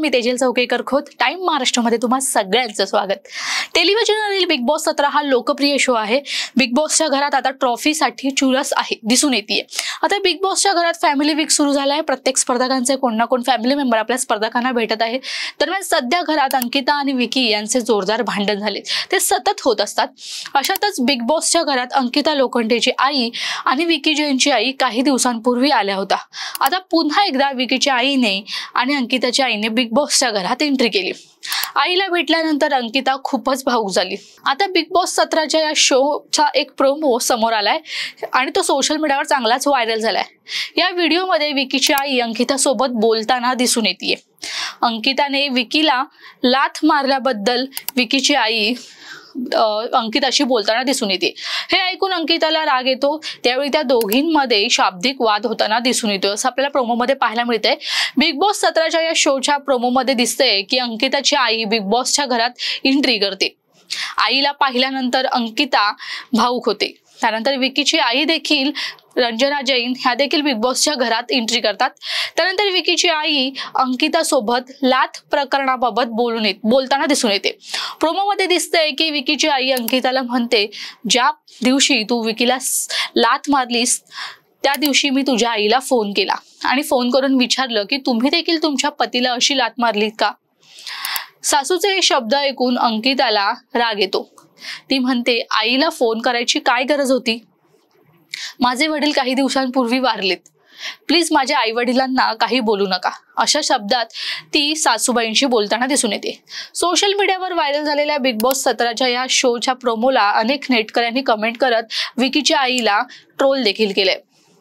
मी Tejal Chaukekar Khot. Time महाराष्ट्रामध्ये तुम्हा सगळ्यांचं स्वागत. टेलिव्हिजनवरील बिग बॉस 17 हा लोकप्रिय शो आहे. बिग बॉसच्या घरात आता ट्रॉफीसाठी चुरस आहे दिसून येते. आता बिग बॉसच्या घरात फॅमिली वीक सुरू झाला आहे. प्रत्येक स्पर्धकांचे कोण ना कोण फॅमिली मेंबर आपल्या स्पर्धकांना भेटत आहे. दरम्यान सध्या घरात अंकिता आणि विकी यांचे जोरदार भांडण झाले. ते सतत होत असतात. अशातच बिग बॉसच्या घरात अंकिता लोखंडेची आई आणि विकी जैनची आई काही दिवसांपूर्वी आल्या होत्या. आता पुन्हा एकदा विकीच्या आईने आणि अंकिताच्या आईने बिग बॉसच्या घरात एंट्री केली. आईला भेटल्यानंतर अंकिता खूपच भावूक झाली. आता बिग बॉस 17च्या या शोचा एक प्रोमो समोर आलाय आणि तो सोशल मीडियावर चांगलाच व्हायरल झालाय. या व्हिडिओमध्ये विकीची आई अंकिता सोबत बोलताना दिसून येते. अंकिताने विकीला लाथ मारल्याबद्दल विकीची आई अंकिताशी बोलताना दिसून येते. हे ऐकून अंकिताला राग येतो. त्यावेळी त्या दोघींमध्ये शाब्दिक वाद होताना दिसून येतो असं आपल्याला प्रोमोमध्ये पाहायला मिळतंय. बिग बॉस 17च्या या शोच्या प्रोमोमध्ये दिसतंय की अंकिताची आई बिग बॉसच्या घरात एंट्री करते. आईला पाहिल्यानंतर अंकिता भावूक होते. त्यानंतर विकीची आई देखील रंजना जैन ह्या देखील बिग बॉसच्या घरात एंट्री करतात. त्यानंतर विकीची आई अंकिता सोबत लाथ प्रकरणाबाबत बोलताना दिसून येते. प्रोमोमध्ये दिसतंय की विकीची आई अंकिताला म्हणते, ज्या दिवशी तू विकीला लाथ मारलीस त्या दिवशी मी तुझ्या आईला फोन केला आणि फोन करून विचारलं की तुम्ही देखील तुमच्या पतीला अशी लाथ मारलीत का. सासूचे हे शब्द ऐकून अंकिताला राग येतो. ती म्हणते, आईला फोन करायची काय गरज होती. माझे वडील काही दिवसांपूर्वी वारलेत. प्लीज माझ्या आई वडिलांना काही बोलू नका. अशा शब्दात ती सासूबाईंशी बोलताना दिसून येते. सोशल मीडियावर व्हायरल झालेल्या बिग बॉस 17च्या या शोच्या प्रोमोला अनेक नेटकऱ्यांनी कमेंट करत विकीच्या आईला ट्रोल देखील केले.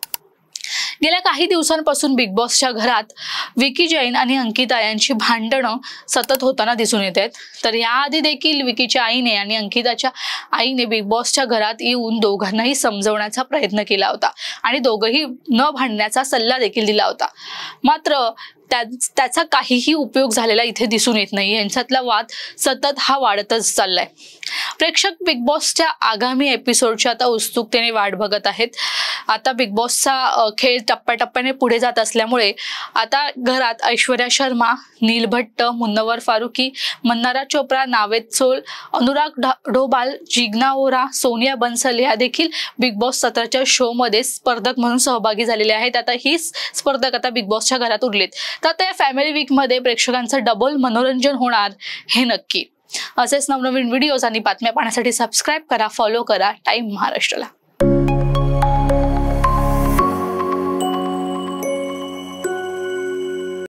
गेल्या काही दिवसांपासून बिग बॉसच्या घरात विकी जैन आणि अंकिता यांची भांडणं सतत होताना दिसून येत आहेत. तर याआधी देखील विकीच्या आईने आणि अंकिताच्या आईने बिग बॉसच्या घरात येऊन दोघांनाही समजवण्याचा प्रयत्न केला होता आणि दोघंही न भांडण्याचा सल्ला देखील दिला होता. मात्र त्याचा काहीही उपयोग झालेला इथे दिसून येत नाही. यांच्यातला वाद सतत हा वाढतच चाललाय. प्रेक्षक बिग बॉसच्या आगामी एपिसोडची आता उत्सुकतेने वाट बघत आहेत. आता बिग बॉसचा खेळ टप्प्याटप्प्याने पुढे जात असल्यामुळे आता घरात ऐश्वर्या शर्मा, नील भट्ट, मुन्नवर फारुकी, मन्नारा चोप्रा, नावेद सोल, अनुराग ढोबाल, जिग्ना ओरा, सोनिया बन्सल या देखील बिग बॉस 17च्या शो मध्ये स्पर्धक म्हणून सहभागी झालेले आहेत. आता ही स्पर्धक आता बिग बॉसच्या घरात उरलेत. तर आता या फॅमिली वीक मध्ये प्रेक्षकांचं डबल मनोरंजन होणार हे नक्की. असेच नवनवीन व्हिडिओज आणि बातम्या पाहण्यासाठी सबस्क्राईब करा, फॉलो करा टाइम महाराष्ट्राला.